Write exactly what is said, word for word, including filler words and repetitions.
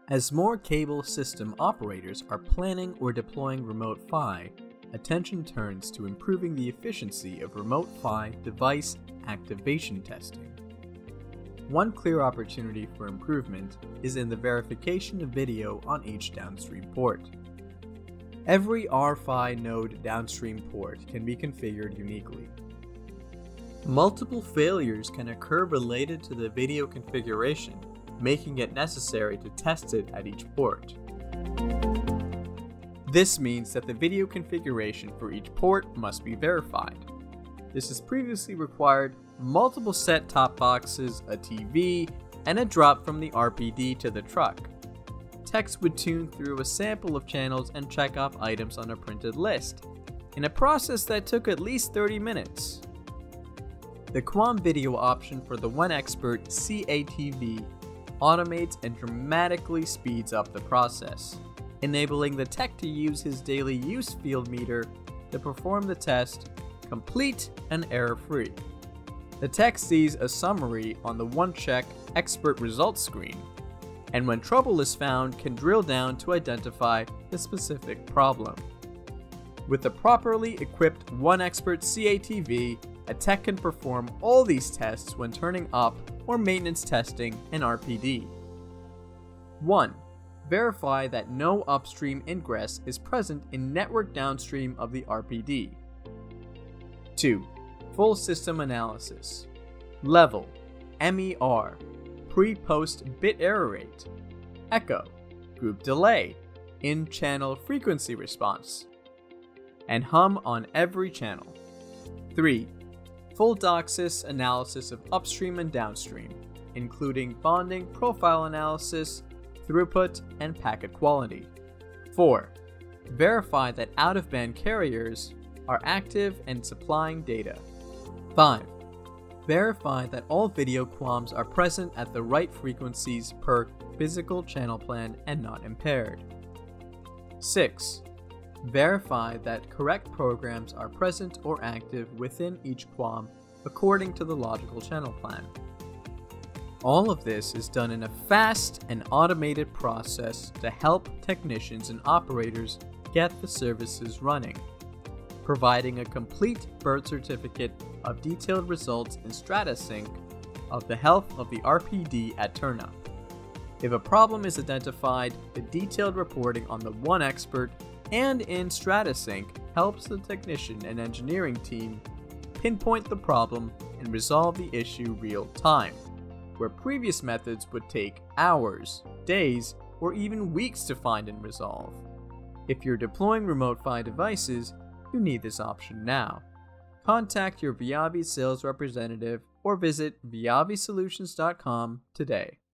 As more cable system operators are planning or deploying remote F I, attention turns to improving the efficiency of remote F I device activation testing. One clear opportunity for improvement is in the verification of video on each downstream port. Every R F I node downstream port can be configured uniquely. Multiple failures can occur related to the video configuration, making it necessary to test it at each port. This means that the video configuration for each port must be verified. This has previously required multiple set-top boxes, a T V, and a drop from the R P D to the truck. Techs would tune through a sample of channels and check off items on a printed list, in a process that took at least thirty minutes. The QAM video option for the OneExpert C A T V automates and dramatically speeds up the process, enabling the tech to use his daily use field meter to perform the test complete and error-free. The tech sees a summary on the OneCheck expert results screen, and when trouble is found, can drill down to identify the specific problem. With the properly equipped OneExpert C A T V, a tech can perform all these tests when turning up or maintenance testing an R P D. one. Verify that no upstream ingress is present in network downstream of the R P D. two. Full system analysis. Level, M E R, pre-post bit error rate, echo, group delay, in-channel frequency response, and hum on every channel. three. Full DOCSIS analysis of upstream and downstream, including bonding, profile analysis, throughput, and packet quality. four. Verify that out-of-band carriers are active and supplying data. five. Verify that all video QAMs are present at the right frequencies per physical channel plan and not impaired. six. Verify that correct programs are present or active within each QAM according to the logical channel plan. All of this is done in a fast and automated process to help technicians and operators get the services running, providing a complete birth certificate of detailed results in StrataSync of the health of the R P D at turnup. If a problem is identified, the detailed reporting on the OneExpert and in StrataSync helps the technician and engineering team pinpoint the problem and resolve the issue real time, where previous methods would take hours, days, or even weeks to find and resolve. If you're deploying remote F I devices, you need this option now. Contact your VIAVI sales representative or visit viavi solutions dot com today.